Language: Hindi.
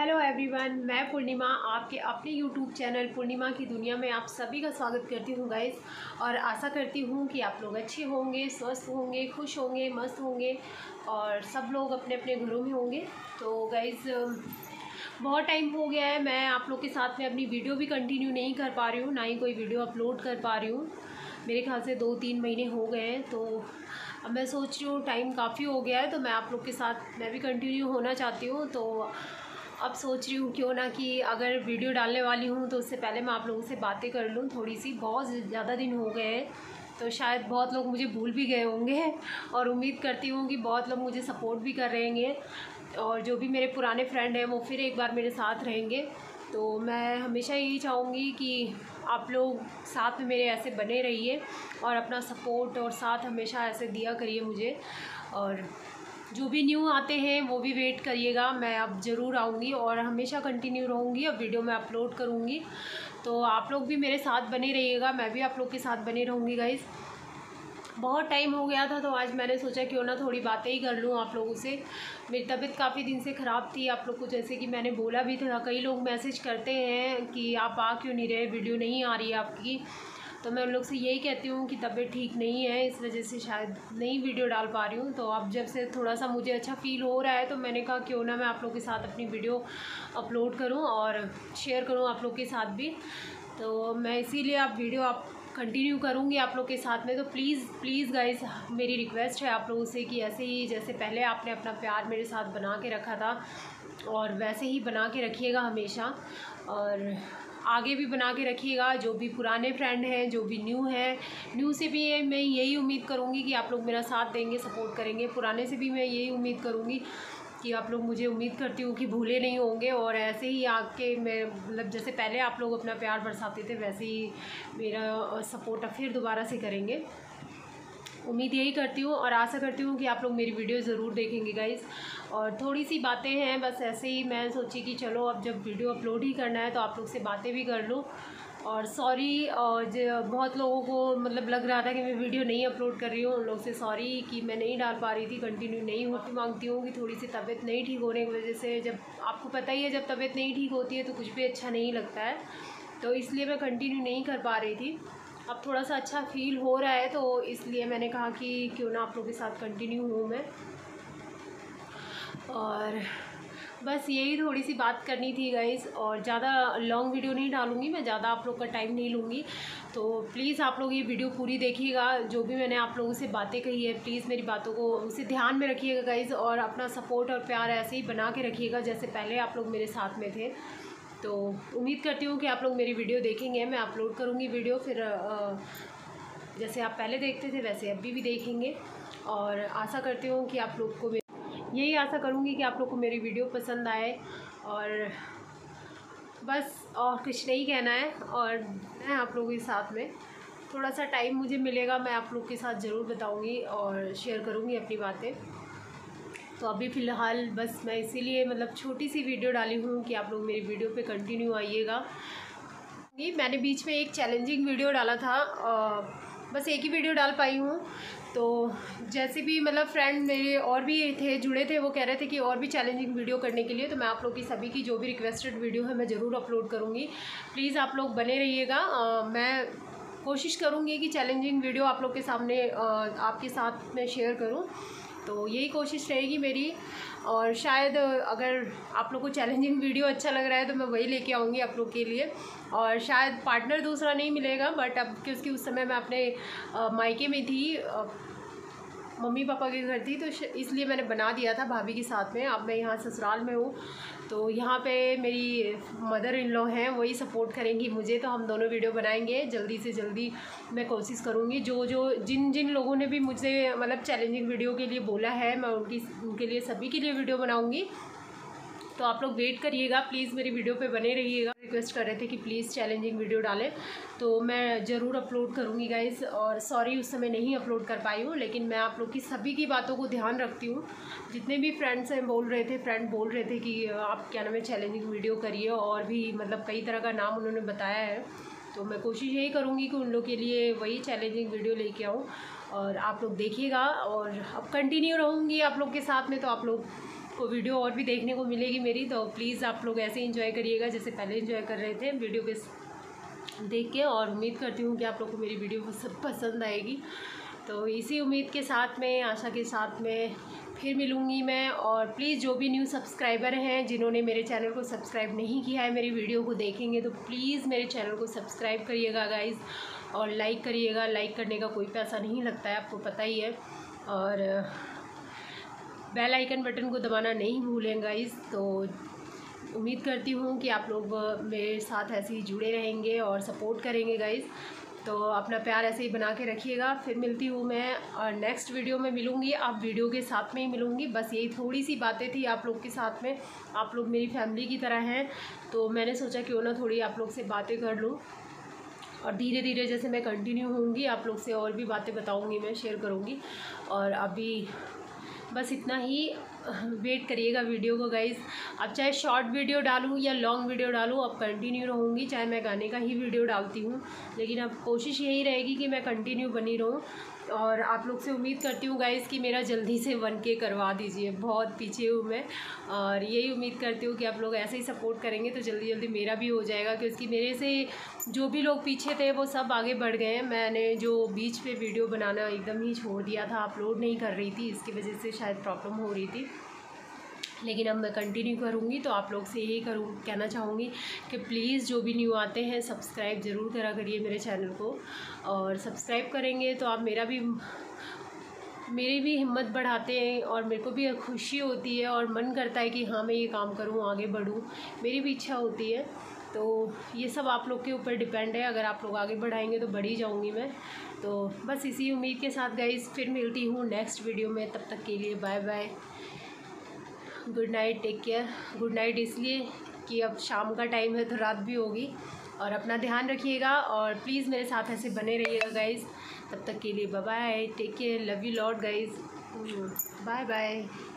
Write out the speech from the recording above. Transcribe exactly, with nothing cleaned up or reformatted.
हेलो एवरीवन, मैं पूर्णिमा आपके अपने यूट्यूब चैनल पूर्णिमा की दुनिया में आप सभी का स्वागत करती हूँ गाइस। और आशा करती हूँ कि आप लोग अच्छे होंगे, स्वस्थ होंगे, खुश होंगे, मस्त होंगे और सब लोग अपने अपने घरों में होंगे। तो गाइस बहुत टाइम हो गया है, मैं आप लोग के साथ में अपनी वीडियो भी कंटिन्यू नहीं कर पा रही हूँ, ना ही कोई वीडियो अपलोड कर पा रही हूँ। मेरे ख्याल से दो तीन महीने हो गए हैं। तो अब मैं सोच रही हूँ टाइम काफ़ी हो गया है, तो मैं आप लोग के साथ मैं भी कंटिन्यू होना चाहती हूँ। तो अब सोच रही हूँ क्यों ना कि अगर वीडियो डालने वाली हूँ तो उससे पहले मैं आप लोगों से बातें कर लूँ थोड़ी सी। बहुत ज़्यादा दिन हो गए हैं, तो शायद बहुत लोग मुझे भूल भी गए होंगे और उम्मीद करती हूँ कि बहुत लोग मुझे सपोर्ट भी कर रहेंगे और जो भी मेरे पुराने फ्रेंड हैं वो फिर एक बार मेरे साथ रहेंगे। तो मैं हमेशा यही चाहूँगी कि आप लोग साथ में मेरे ऐसे बने रहिए और अपना सपोर्ट और साथ हमेशा ऐसे दिया करिए मुझे। और जो भी न्यू आते हैं वो भी वेट करिएगा, मैं अब ज़रूर आऊँगी और हमेशा कंटिन्यू रहूँगी। अब वीडियो मैं अपलोड करूँगी, तो आप लोग भी मेरे साथ बने रहिएगा, मैं भी आप लोग के साथ बने रहूँगी गाइज़। बहुत टाइम हो गया था तो आज मैंने सोचा क्यों ना थोड़ी बातें ही कर लूँ आप लोगों से। मेरी तबीयत काफ़ी दिन से ख़राब थी, आप लोग को जैसे कि मैंने बोला भी था। कई लोग मैसेज करते हैं कि आप आ क्यों नहीं रहे, वीडियो नहीं आ रही है आपकी। तो मैं उन लोग से यही कहती हूँ कि तबीयत ठीक नहीं है, इस वजह से शायद नहीं वीडियो डाल पा रही हूँ। तो अब जब से थोड़ा सा मुझे अच्छा फ़ील हो रहा है तो मैंने कहा क्यों ना मैं आप लोग के साथ अपनी वीडियो अपलोड करूँ और शेयर करूँ आप लोग के साथ भी। तो मैं इसीलिए आप वीडियो आप कंटिन्यू करूँगी आप लोग के साथ में। तो प्लीज़ प्लीज़ गाइस, मेरी रिक्वेस्ट है आप लोगों से कि ऐसे ही जैसे पहले आपने अपना प्यार मेरे साथ बना के रखा था और वैसे ही बना के रखिएगा हमेशा, और आगे भी बना के रखिएगा। जो भी पुराने फ्रेंड हैं, जो भी न्यू है, न्यू से भी मैं यही उम्मीद करूँगी कि आप लोग मेरा साथ देंगे, सपोर्ट करेंगे। पुराने से भी मैं यही उम्मीद करूँगी कि आप लोग मुझे उम्मीद करती हूँ कि भूले नहीं होंगे और ऐसे ही आके मैं मतलब जैसे पहले आप लोग अपना प्यार बरसाते थे वैसे ही मेरा सपोर्ट अब फिर दोबारा से करेंगे। उम्मीद यही करती हूँ और आशा करती हूँ कि आप लोग मेरी वीडियो ज़रूर देखेंगे गाइज़। और थोड़ी सी बातें हैं बस ऐसे ही, मैं सोची कि चलो अब जब वीडियो अपलोड ही करना है तो आप लोग से बातें भी कर लूँ। और सॉरी, और बहुत लोगों को मतलब लग रहा था कि मैं वीडियो नहीं अपलोड कर रही हूँ, उन लोग से सॉरी कि मैं नहीं डाल पा रही थी, कंटिन्यू नहीं होती। मांगती हूँ कि थोड़ी सी तबीयत नहीं ठीक होने की वजह से, जब आपको पता ही है जब तबीयत नहीं ठीक होती है तो कुछ भी अच्छा नहीं लगता है, तो इसलिए मैं कंटिन्यू नहीं कर पा रही थी। अब थोड़ा सा अच्छा फ़ील हो रहा है तो इसलिए मैंने कहा कि क्यों ना आप लोगों के साथ कंटिन्यू हूँ मैं। और बस यही थोड़ी सी बात करनी थी गाइज़, और ज़्यादा लॉन्ग वीडियो नहीं डालूँगी मैं, ज़्यादा आप लोग का टाइम नहीं लूँगी। तो प्लीज़ आप लोग ये वीडियो पूरी देखिएगा। जो भी मैंने आप लोगों से बातें कही है प्लीज़ मेरी बातों को उसे ध्यान में रखिएगा गाइज़, और अपना सपोर्ट और प्यार ऐसे ही बना के रखिएगा जैसे पहले आप लोग मेरे साथ में थे। तो उम्मीद करती हूँ कि आप लोग मेरी वीडियो देखेंगे। मैं अपलोड करूँगी वीडियो, फिर जैसे आप पहले देखते थे वैसे अभी भी देखेंगे। और आशा करती हूँ कि आप लोग को यही आशा करूँगी कि आप लोग को मेरी वीडियो पसंद आए। और बस और कुछ नहीं कहना है, और मैं आप लोगों के साथ में थोड़ा सा टाइम मुझे मिलेगा मैं आप लोग के साथ ज़रूर बताऊँगी और शेयर करूँगी अपनी बातें। तो अभी फ़िलहाल बस मैं इसीलिए मतलब छोटी सी वीडियो डाली हूँ कि आप लोग मेरी वीडियो पे कंटिन्यू आइएगा। ये मैंने बीच में एक चैलेंजिंग वीडियो डाला था, बस एक ही वीडियो डाल पाई हूँ। तो जैसे भी मतलब फ्रेंड मेरे और भी थे जुड़े थे, वो कह रहे थे कि और भी चैलेंजिंग वीडियो करने के लिए, तो मैं आप लोग की सभी की जो भी रिक्वेस्टेड वीडियो है मैं ज़रूर अपलोड करूँगी। प्लीज़ आप लोग बने रहिएगा। मैं कोशिश करूँगी कि चैलेंजिंग वीडियो आप लोग के सामने आ, आपके साथ में शेयर करूँ, तो यही कोशिश रहेगी मेरी। और शायद अगर आप लोग को चैलेंजिंग वीडियो अच्छा लग रहा है तो मैं वही लेके आऊँगी आप लोग के लिए। और शायद पार्टनर दूसरा नहीं मिलेगा, बट अब क्योंकि उस समय मैं अपने मायके में थी, मम्मी पापा के घर थी, तो इसलिए मैंने बना दिया था भाभी के साथ में। अब मैं यहाँ ससुराल में हूँ, तो यहाँ पे मेरी मदर इन लॉ हैं, वही सपोर्ट करेंगी मुझे, तो हम दोनों वीडियो बनाएंगे जल्दी से जल्दी। मैं कोशिश करूँगी जो जो जिन जिन लोगों ने भी मुझे मतलब चैलेंजिंग वीडियो के लिए बोला है, मैं उनकी उनके लिए सभी के लिए वीडियो बनाऊँगी। तो आप लोग वेट करिएगा, प्लीज़ मेरी वीडियो पे बने रहिएगा। रिक्वेस्ट कर रहे थे कि प्लीज़ चैलेंजिंग वीडियो डालें, तो मैं ज़रूर अपलोड करूँगी गाइज़। और सॉरी उस समय नहीं अपलोड कर पाई हूँ, लेकिन मैं आप लोग की सभी की बातों को ध्यान रखती हूँ। जितने भी फ्रेंड्स हैं बोल रहे थे फ्रेंड बोल रहे थे कि आप क्या नाम है चैलेंजिंग वीडियो करिए, और भी मतलब कई तरह का नाम उन्होंने बताया है। तो मैं कोशिश यही करूँगी कि उन लोग के लिए वही चैलेंजिंग वीडियो लेके आऊँ और आप लोग देखिएगा। और अब कंटिन्यू रहूँगी आप लोग के साथ में, तो आप लोग को वीडियो और भी देखने को मिलेगी मेरी, तो प्लीज़ आप लोग ऐसे इंजॉय करिएगा जैसे पहले इंजॉय कर रहे थे वीडियो के देख के। और उम्मीद करती हूँ कि आप लोग को मेरी वीडियो सब पसंद आएगी। तो इसी उम्मीद के साथ में, आशा के साथ में फिर मिलूँगी मैं। और प्लीज़ जो भी न्यू सब्सक्राइबर हैं जिन्होंने मेरे चैनल को सब्सक्राइब नहीं किया है, मेरी वीडियो को देखेंगे तो प्लीज़ मेरे चैनल को सब्सक्राइब करिएगा गाइज़, और लाइक करिएगा। लाइक करने का कोई पैसा नहीं लगता है, आपको पता ही है। और बेल आइकन बटन को दबाना नहीं भूलें गाइज़। तो उम्मीद करती हूँ कि आप लोग मेरे साथ ऐसे ही जुड़े रहेंगे और सपोर्ट करेंगे गाइज़। तो अपना प्यार ऐसे ही बना के रखिएगा। फिर मिलती हूँ मैं और नेक्स्ट वीडियो में मिलूँगी, आप वीडियो के साथ में ही मिलूँगी। बस यही थोड़ी सी बातें थी आप लोग के साथ में, आप लोग मेरी फैमिली की तरह हैं, तो मैंने सोचा क्यों ना थोड़ी आप लोग से बातें कर लूँ। और धीरे धीरे जैसे मैं कंटिन्यू होंगी आप लोग से और भी बातें बताऊँगी, मैं शेयर करूँगी। और अभी बस इतना ही, वेट करिएगा वीडियो को गाइज़। अब चाहे शॉर्ट वीडियो डालूँ या लॉन्ग वीडियो डालूँ, अब कंटिन्यू रहूँगी। चाहे मैं गाने का ही वीडियो डालती हूँ, लेकिन अब कोशिश यही रहेगी कि मैं कंटिन्यू बनी रहूँ। और आप लोग से उम्मीद करती हूँ गाइज़ कि मेरा जल्दी से वन के करवा दीजिए, बहुत पीछे हूँ मैं। और यही उम्मीद करती हूँ कि आप लोग ऐसे ही सपोर्ट करेंगे तो जल्दी जल्दी मेरा भी हो जाएगा, क्योंकि मेरे से जो भी लोग पीछे थे वो सब आगे बढ़ गए हैं। मैंने जो बीच पे वीडियो बनाना एकदम ही छोड़ दिया था, अपलोड नहीं कर रही थी, इसकी वजह से शायद प्रॉब्लम हो रही थी, लेकिन अब मैं कंटिन्यू करूँगी। तो आप लोग से यही करूँ कहना चाहूँगी कि प्लीज़ जो भी न्यू आते हैं सब्सक्राइब ज़रूर करा करिए मेरे चैनल को। और सब्सक्राइब करेंगे तो आप मेरा भी मेरी भी हिम्मत बढ़ाते हैं और मेरे को भी खुशी होती है और मन करता है कि हाँ मैं ये काम करूँ, आगे बढ़ूँ, मेरी भी इच्छा होती है। तो ये सब आप लोग के ऊपर डिपेंड है, अगर आप लोग आगे बढ़ाएंगे तो बढ़ ही जाऊँगी मैं। तो बस इसी उम्मीद के साथ गाइज़ फिर मिलती हूँ नेक्स्ट वीडियो में, तब तक के लिए bye bye, good night, take care. Good night इसलिए कि अब शाम का टाइम है तो रात भी होगी। और अपना ध्यान रखिएगा और प्लीज़ मेरे साथ ऐसे बने रहिएगा गाइज़। तब तक के लिए bye bye, take care, love you lot guys, bye bye.